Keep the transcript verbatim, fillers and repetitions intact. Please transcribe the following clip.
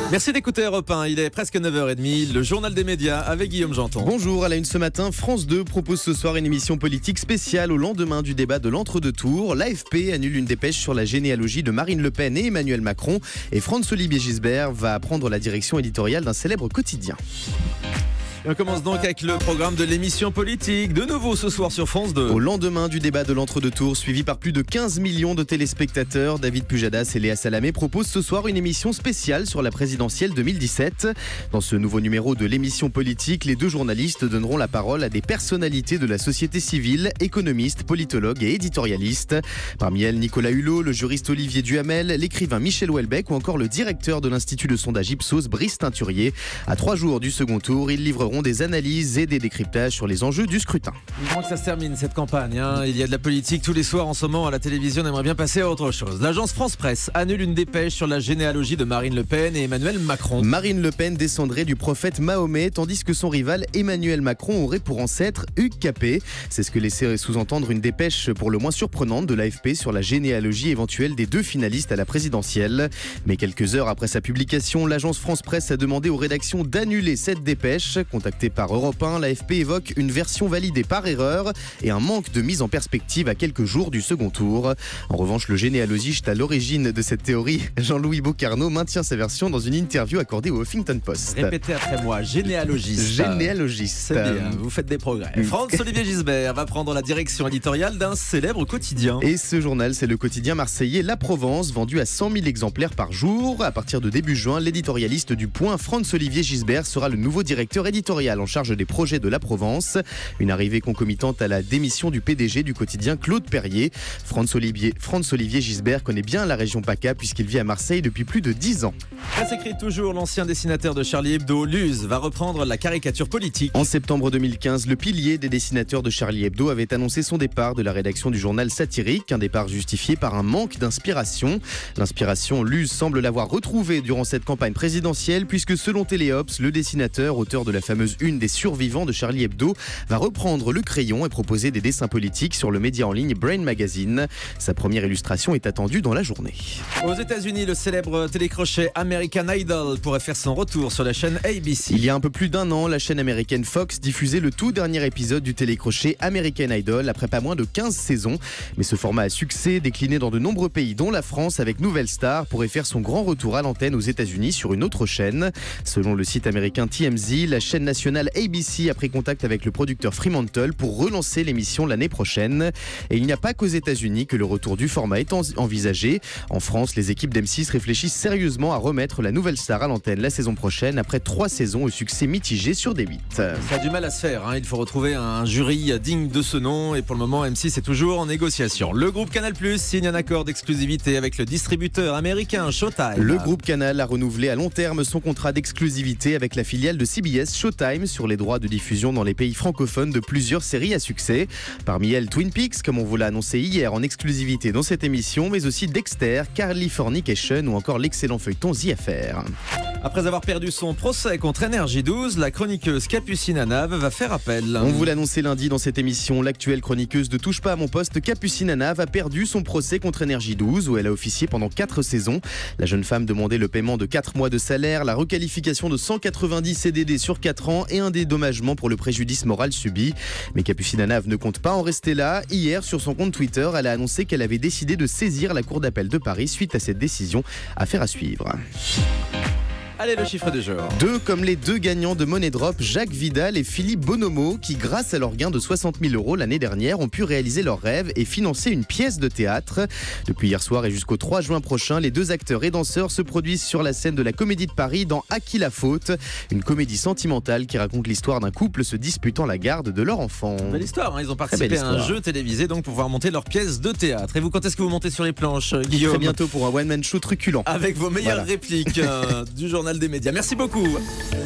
Merci d'écouter Europe un, il est presque neuf heures trente, le journal des médias avec Guillaume Janton. Bonjour, à la une ce matin, France deux propose ce soir une émission politique spéciale au lendemain du débat de l'entre-deux tours. L'A F P annule une dépêche sur la généalogie de Marine Le Pen et Emmanuel Macron et Franz-Olivier Gisbert va prendre la direction éditoriale d'un célèbre quotidien. Et on commence donc avec le programme de l'émission politique, de nouveau ce soir sur France deux. Au lendemain du débat de l'entre-deux tours, suivi par plus de quinze millions de téléspectateurs, David Pujadas et Léa Salamé proposent ce soir une émission spéciale sur la présidentielle deux mille dix-sept. Dans ce nouveau numéro de l'émission politique, les deux journalistes donneront la parole à des personnalités de la société civile, économistes, politologues et éditorialistes. Parmi elles, Nicolas Hulot, le juriste Olivier Duhamel, l'écrivain Michel Houellebecq ou encore le directeur de l'institut de sondage Ipsos, Brice Teinturier. À trois jours du second tour, ils livreront des analyses et des décryptages sur les enjeux du scrutin. Vivement que ça se termine cette campagne, hein. Il y a de la politique tous les soirs en ce moment à la télévision, on aimerait bien passer à autre chose. L'agence France Presse annule une dépêche sur la généalogie de Marine Le Pen et Emmanuel Macron. Marine Le Pen descendrait du prophète Mahomet, tandis que son rival Emmanuel Macron aurait pour ancêtre Hugues Capet. C'est ce que laissait sous-entendre une dépêche pour le moins surprenante de l'A F P sur la généalogie éventuelle des deux finalistes à la présidentielle. Mais quelques heures après sa publication, l'agence France Presse a demandé aux rédactions d'annuler cette dépêche. Contacté par Europe un, l'A F P évoque une version validée par erreur et un manque de mise en perspective à quelques jours du second tour. En revanche, le généalogiste à l'origine de cette théorie, Jean-Louis Bocarno, maintient sa version dans une interview accordée au Huffington Post. Répétez après moi, généalogiste. Généalogiste. C'est bien, vous faites des progrès. Franz-Olivier Gisbert va prendre la direction éditoriale d'un célèbre quotidien. Et ce journal, c'est le quotidien marseillais La Provence, vendu à cent mille exemplaires par jour. À partir de début juin, l'éditorialiste du Point, Franz-Olivier Gisbert, sera le nouveau directeur éditorial en charge des projets de La Provence. Une arrivée concomitante à la démission du P D G du quotidien Claude Perrier. Franz-Olivier, Franz-Olivier Gisbert connaît bien la région PACA puisqu'il vit à Marseille depuis plus de dix ans. Ça s'écrit toujours, l'ancien dessinateur de Charlie Hebdo, Luz, va reprendre la caricature politique. En septembre deux mille quinze, le pilier des dessinateurs de Charlie Hebdo avait annoncé son départ de la rédaction du journal satirique, un départ justifié par un manque d'inspiration. L'inspiration, Luz semble l'avoir retrouvée durant cette campagne présidentielle puisque selon Téléops, le dessinateur, auteur de la fameuse une des survivants de Charlie Hebdo, va reprendre le crayon et proposer des dessins politiques sur le média en ligne Brain Magazine. Sa première illustration est attendue dans la journée. Aux États-Unis, le célèbre télécrochet American Idol pourrait faire son retour sur la chaîne A B C. Il y a un peu plus d'un an, la chaîne américaine Fox diffusait le tout dernier épisode du télécrochet American Idol après pas moins de quinze saisons. Mais ce format à succès, décliné dans de nombreux pays dont la France avec Nouvelle Star, pourrait faire son grand retour à l'antenne aux États-Unis sur une autre chaîne. Selon le site américain T M Z, la chaîne nationale A B C a pris contact avec le producteur Fremantle pour relancer l'émission l'année prochaine. Et il n'y a pas qu'aux États-Unis que le retour du format est envisagé. En France, les équipes d'M six réfléchissent sérieusement à remettre la Nouvelle Star à l'antenne la saison prochaine après trois saisons au succès mitigé sur D huit. Ça a du mal à se faire, hein. Il faut retrouver un jury digne de ce nom et pour le moment M six est toujours en négociation. Le groupe Canal plus, signe un accord d'exclusivité avec le distributeur américain Showtime. Le groupe Canal a renouvelé à long terme son contrat d'exclusivité avec la filiale de C B S Showtime sur les droits de diffusion dans les pays francophones de plusieurs séries à succès. Parmi elles Twin Peaks, comme on vous l'a annoncé hier en exclusivité dans cette émission, mais aussi Dexter, Californication ou encore l'excellent feuilleton The Affair. Après avoir perdu son procès contre Énergie douze, la chroniqueuse Capucine Anave va faire appel. On vous l'annonçait lundi dans cette émission, l'actuelle chroniqueuse de Touche pas à mon poste, Capucine Anave, a perdu son procès contre Énergie douze où elle a officié pendant quatre saisons. La jeune femme demandait le paiement de quatre mois de salaire, la requalification de cent quatre-vingt-dix C D D sur quatre ans et un dédommagement pour le préjudice moral subi. Mais Capucine Anave ne compte pas en rester là. Hier, sur son compte Twitter, elle a annoncé qu'elle avait décidé de saisir la Cour d'appel de Paris suite à cette décision. Affaire à suivre. Allez, le chiffre du jour. Deux comme les deux gagnants de Money Drop, Jacques Vidal et Philippe Bonomo, qui grâce à leur gain de soixante mille euros l'année dernière, ont pu réaliser leur rêve et financer une pièce de théâtre. Depuis hier soir et jusqu'au trois juin prochain, les deux acteurs et danseurs se produisent sur la scène de la Comédie de Paris dans À qui la faute, une comédie sentimentale qui raconte l'histoire d'un couple se disputant la garde de leur enfant. Belle histoire, hein. Ils ont participé à un jeu télévisé donc pour pouvoir monter leur pièce de théâtre. Et vous, quand est-ce que vous montez sur les planches, Guillaume? Très bientôt pour un one-man show truculent. Avec vos meilleures Voilà. répliques euh, du journal des médias. Merci beaucoup.